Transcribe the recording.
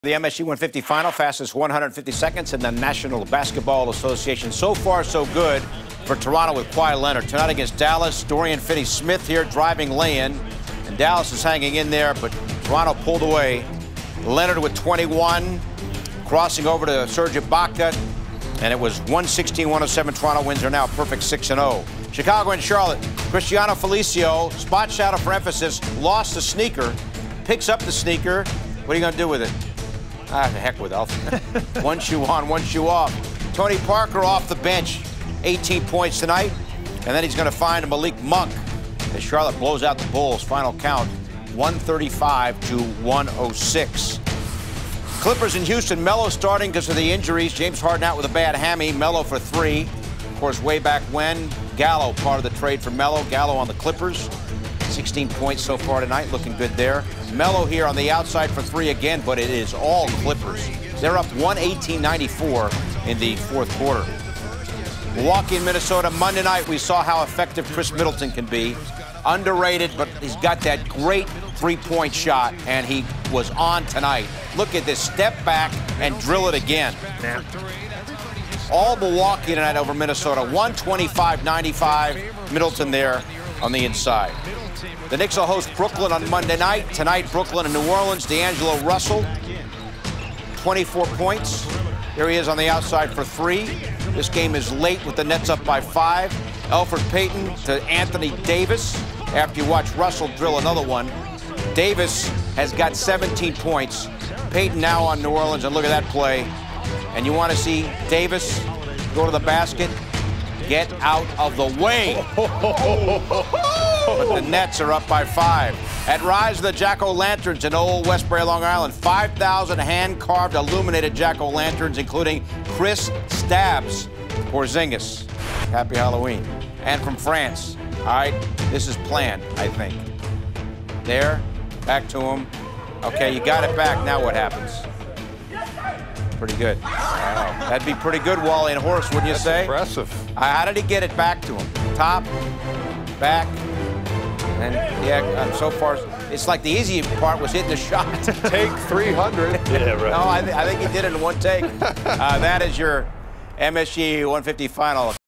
The MSG 150 final, fastest 150 seconds in the National Basketball Association. So far, so good for Toronto with Kawhi Leonard. Tonight against Dallas, Dorian Finney-Smith here driving lay-in. And Dallas is hanging in there, but Toronto pulled away. Leonard with 21, crossing over to Serge Ibaka. And it was 116-107. Toronto wins are now a perfect 6-0. Chicago and Charlotte. Cristiano Felicio, spot shadow for emphasis, lost the sneaker, picks up the sneaker. What are you going to do with it? Ah, the heck with it. One shoe on, one shoe off. Tony Parker off the bench, 18 points tonight. And then he's going to find Malik Monk as Charlotte blows out the Bulls. Final count, 135-106. Clippers in Houston, Melo starting because of the injuries. James Harden out with a bad hammy. Melo for 3. Of course, way back when, Gallo part of the trade for Melo. Gallo on the Clippers. 16 points so far tonight, looking good there. Melo here on the outside for 3 again, but it is all Clippers. They're up 118-94 in the fourth quarter. Milwaukee and Minnesota, Monday night, we saw how effective Chris Middleton can be. Underrated, but he's got that great three-point shot, and he was on tonight. Look at this, step back and drill it again. Yeah. All Milwaukee tonight over Minnesota, 125-95. Middleton there on the inside. The Knicks will host Brooklyn on Monday night. Tonight, Brooklyn and New Orleans. D'Angelo Russell, 24 points. Here he is on the outside for 3. This game is late with the Nets up by 5. Elfrid Payton to Anthony Davis. After you watch Russell drill another one, Davis has got 17 points. Payton now on New Orleans, and look at that play. And you want to see Davis go to the basket? Get out of the way. But the Nets are up by 5. At Rise of the Jack-O-Lanterns in Old Westbury, Long Island, 5,000 hand-carved illuminated Jack-O-Lanterns, including Kristaps Porzingis. Happy Halloween. And from France. All right, this is planned, I think. There, back to him. Okay, you got it back. Now what happens? Pretty good. Wow. That'd be pretty good, Wally and Horace, wouldn't you say? Impressive. How did he get it back to him? Top, back, and yeah, so far, it's like the easy part was hitting the shot. Take 300. Yeah, right. No, I think he did it in one take. That is your MSG 150 final.